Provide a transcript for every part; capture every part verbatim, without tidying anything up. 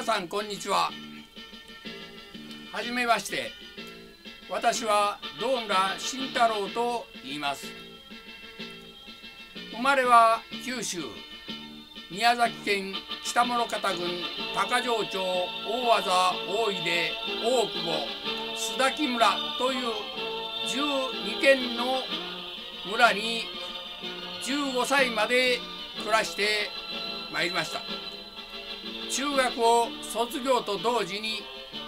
さんこんにちは。はじめまして。私は堂村慎太郎と言います。生まれは九州宮崎県北諸方郡高城町大字大井で大久保須崎村というじゅうにけんの村にじゅうごさいまで暮らしてまいりました。中学を卒業と同時に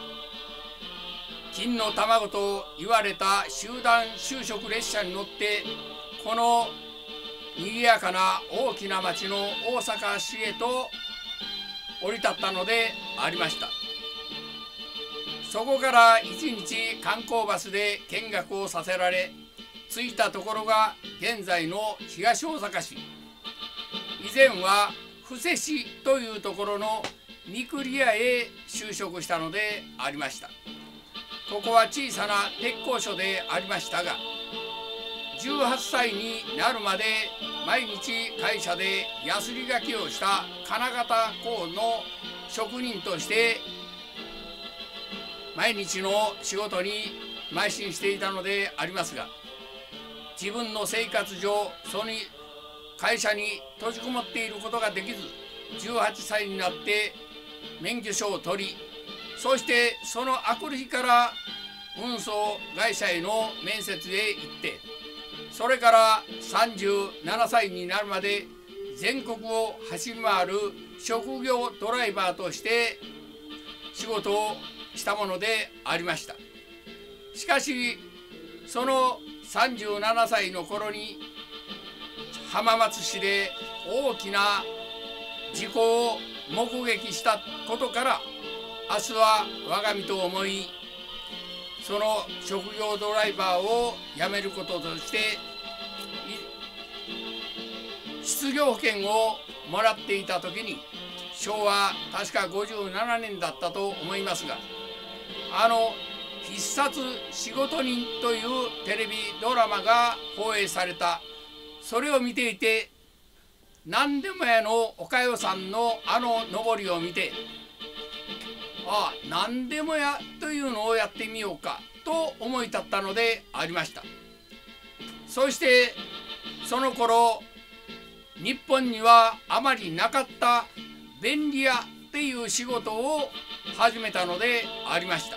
金の卵と言われた集団就職列車に乗ってこのにぎやかな大きな町の大阪市へと降り立ったのでありました。そこから一日観光バスで見学をさせられ、着いたところが現在の東大阪市。以前は布施市というところの御厨屋へ就職したのでありました。ここは小さな鉄工所でありましたが、じゅうはっさいになるまで毎日会社でやすりがけをした金型工の職人として毎日の仕事に邁進していたのでありますが、自分の生活上その会社に閉じこもっていることができず、じゅうはっさいになって免許証を取り、そしてそのあくる日から運送会社への面接へ行って、それからさんじゅうななさいになるまで全国を走り回る職業ドライバーとして仕事をしたものでありました。しかしそのさんじゅうななさいの頃に浜松市で大きな事故を目撃したことから、明日は我が身と思い、その職業ドライバーを辞めることとして失業保険をもらっていた時に、昭和確かごじゅうななねんだったと思いますが、あの「必殺仕事人」というテレビドラマが放映された。それを見ていて、何でも屋のおかよさんのあの上りを見て、ああ何でも屋というのをやってみようかと思い立ったのでありました。そしてその頃日本にはあまりなかった便利屋っていう仕事を始めたのでありました。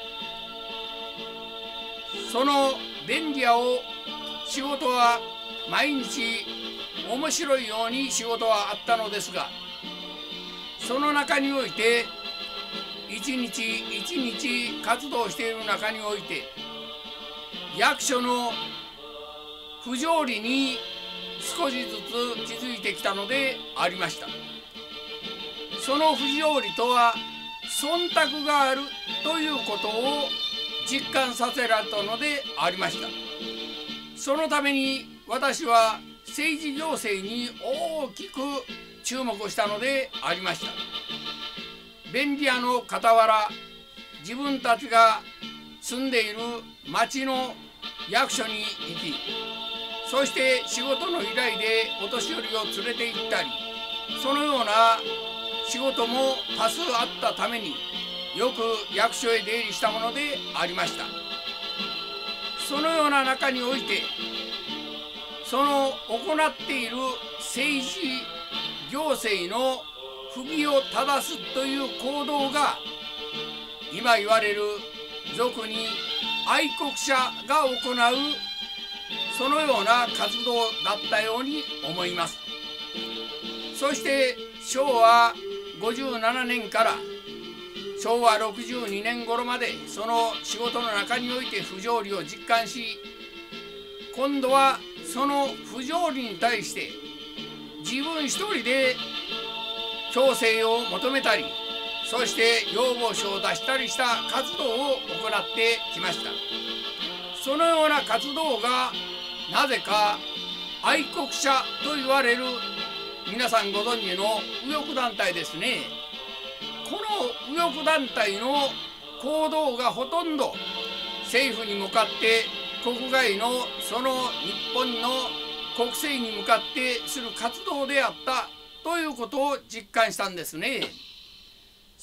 その便利屋を仕事は毎日面白いように仕事はあったのですが、その中において一日一日活動している中において、役所の不条理に少しずつ気づいてきたのでありました。その不条理とは忖度があるということを実感させられたのでありました。そのために私は政治行政に大きく注目したのでありました。便利屋の傍ら、自分たちが住んでいる町の役所に行き、そして仕事の依頼でお年寄りを連れて行ったり、そのような仕事も多数あったためによく役所へ出入りしたものでありました。そのような中において、その行っている政治行政の不義を正すという行動が、今言われる俗に愛国者が行うそのような活動だったように思います。そして昭和ごじゅうななねんから昭和ろくじゅうにねん頃まで、その仕事の中において不条理を実感し、今度はその不条理に対して自分一人で強制を求めたり、そして要望書を出したりした活動を行ってきました。そのような活動がなぜか愛国者と言われる、皆さんご存知の右翼団体ですね。この右翼団体の行動がほとんど政府に向かって、国外のその日本の国政に向かってする活動であったということを実感したんですね。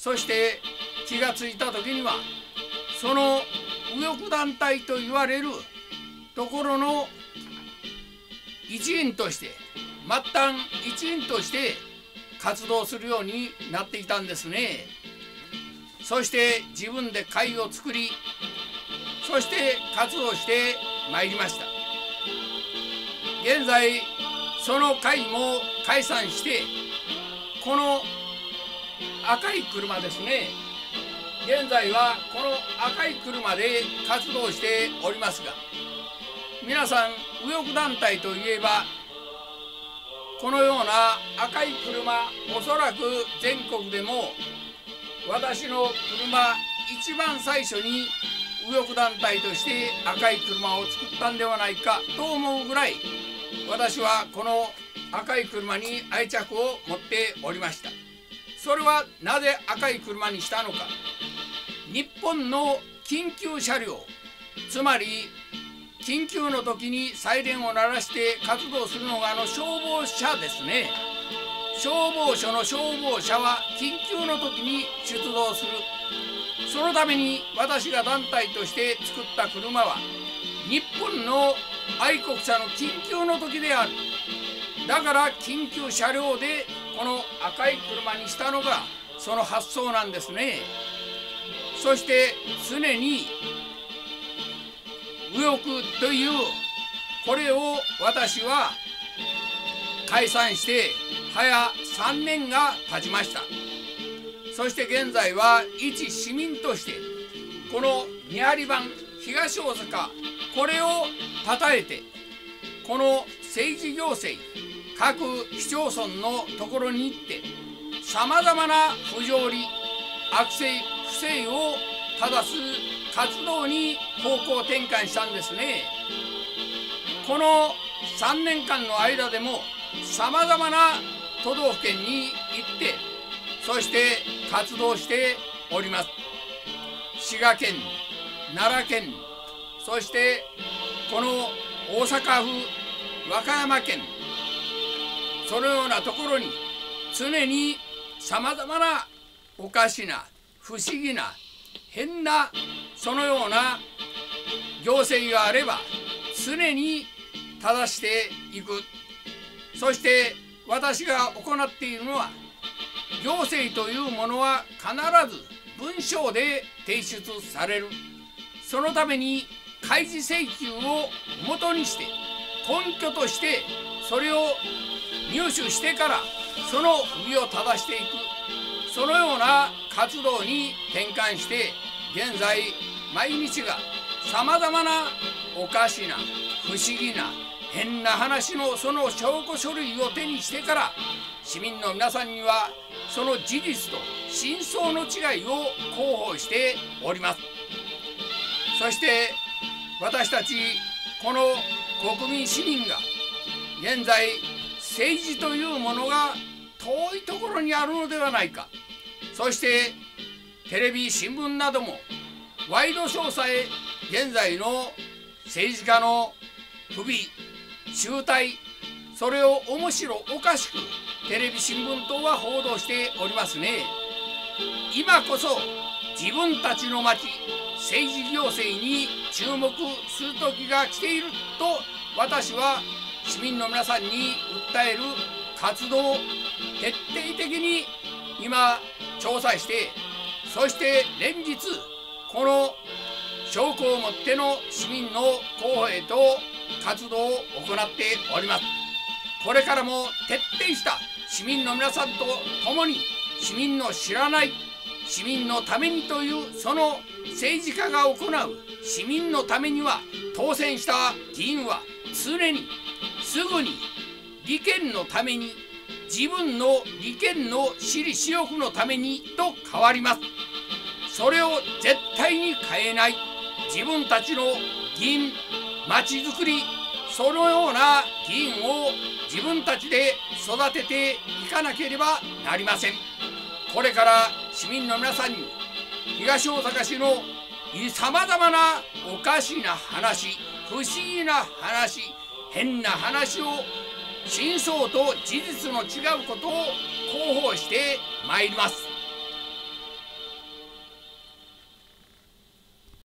そして気がついた時にはその右翼団体と言われるところの一員として末端一員として活動するようになっていたんですね。そして自分で会を作り、そして活動してまいりました。現在その会も解散して、この赤い車ですね、現在はこの赤い車で活動しておりますが、皆さん右翼団体といえばこのような赤い車、おそらく全国でも私の車一番最初に右翼団体として赤い車を作ったんではないかと思うぐらい、私はこの赤い車に愛着を持っておりました。それはなぜ赤い車にしたのか。日本の緊急車両、つまり緊急の時にサイレンを鳴らして活動するのがあの消防車ですね。消防署の消防車は緊急の時に出動する。そのために私が団体として作った車は日本の愛国者の緊急の時である。だから緊急車両でこの赤い車にしたのがその発想なんですね。そして常に右翼というこれを私は解散して早さんねんが経ちました。そして現在は一市民としてこの見張り番東大阪、これをたたえてこの政治行政各市町村のところに行ってさまざまな不条理悪性不正を正す活動に方向転換したんですね。このさんねんかんの間でもさまざまな都道府県に行ってそして活動しております。滋賀県、奈良県、そしてこの大阪府、和歌山県、そのようなところに常にさまざまなおかしな不思議な変なそのような行政があれば常に正していく。そして私が行っているのは行政というものは必ず文章で提出される。そのために開示請求をもとにして根拠としてそれを入手してからその不備を正していく、そのような活動に転換して現在毎日がさまざまなおかしな不思議な変な話のその証拠書類を手にしてから市民の皆さんにはその事実と真相の違いを広報しております。そして私たちこの国民市民が現在政治というものが遠いところにあるのではないか。そしてテレビ新聞などもワイドショーさえ現在の政治家の不備醜態、それを面白おかしくテレビ新聞等は報道しておりますね。今こそ自分たちの町政治行政に注目する時が来ていると私は市民の皆さんに訴える活動を徹底的に今調査して、そして連日この証拠をもっての市民の広報へと活動を行っております。これからも徹底した市民の皆さんと共に市民の知らない市民のためにというその政治家が行う市民のためには当選した議員は常にすぐに利権のために自分の利権の私利私欲のためにと変わります。それを絶対に変えない自分たちの議員まちづくり、そのような議員を自分たちで育てていかなければなりません。これから市民の皆さんに東大阪市のさまざまなおかしな話、不思議な話、変な話を真相と事実の違うことを広報してまいります。